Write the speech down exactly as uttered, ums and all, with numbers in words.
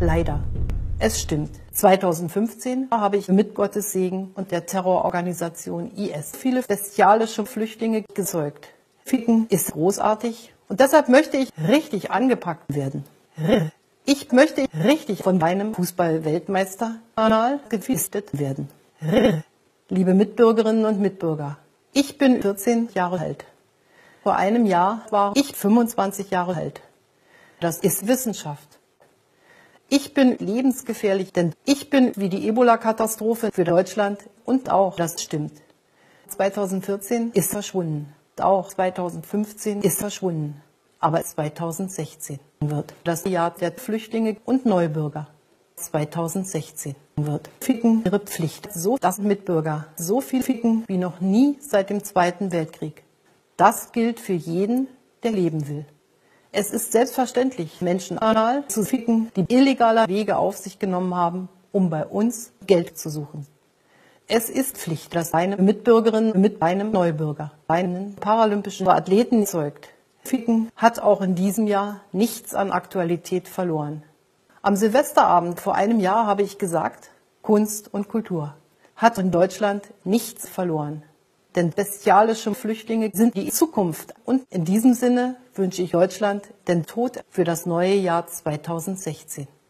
Leider. Es stimmt. zweitausendfünfzehn habe ich mit Gottes Segen und der Terrororganisation I S viele bestialische Flüchtlinge gezeugt. Ficken ist großartig und deshalb möchte ich richtig angepackt werden. Ich möchte richtig von meinem Fußball-Weltmeister anal gefistet werden. Liebe Mitbürgerinnen und Mitbürger, ich bin vierzehn Jahre alt. Vor einem Jahr war ich fünfundzwanzig Jahre alt. Das ist Wissenschaft. Ich bin lebensgefährlich, denn ich bin wie die Ebola-Katastrophe für Deutschland und auch das stimmt. zweitausendvierzehn ist verschwunden. Auch zweitausendfünfzehn ist verschwunden. Aber zweitausendsechzehn wird das Jahr der Flüchtlinge und Neubürger. zweitausendsechzehn wird Ficken ihre Pflicht. So dass Mitbürger so viel ficken wie noch nie seit dem Zweiten Weltkrieg. Das gilt für jeden, der leben will. Es ist selbstverständlich, Menschen anal zu ficken, die illegale Wege auf sich genommen haben, um bei uns Geld zu suchen. Es ist Pflicht, dass eine Mitbürgerin mit einem Neubürger einen paralympischen Athleten zeugt. Ficken hat auch in diesem Jahr nichts an Aktualität verloren. Am Silvesterabend vor einem Jahr habe ich gesagt, Kunst und Kultur hat in Deutschland nichts verloren. Denn bestialische Flüchtlinge sind die Zukunft. Und in diesem Sinne wünsche ich Deutschland den Tod für das neue Jahr zweitausendsechzehn.